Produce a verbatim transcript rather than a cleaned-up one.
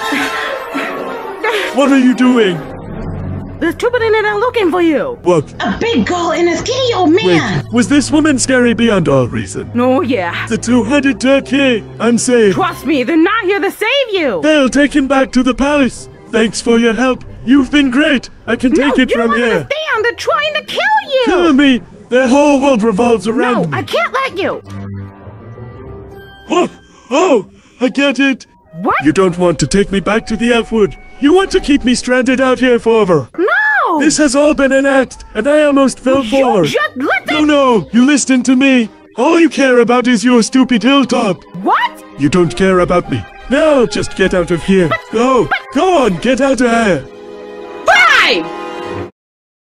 What are you doing? There's two men in there looking for you. What? A big girl and a skinny old man. Wait, was this woman scary beyond all reason? No, yeah. The two-headed turkey. I'm safe. Trust me, they're not here to save you. They'll take him back to the palace. Thanks for your help. You've been great. I can No, take it you from don't here. understand. They're trying to kill you. Kill me. The whole world revolves around No, me. I can't let you. Oh, oh, I get it. What? You don't want to take me back to the Elfwood. You want to keep me stranded out here forever. No. This has all been an act, and I almost fell You forward. just let No, them. no, you listen to me. All you care about is your stupid hilltop. What? You don't care about me. Now just get out of here. Go, go on, get out of here. Five.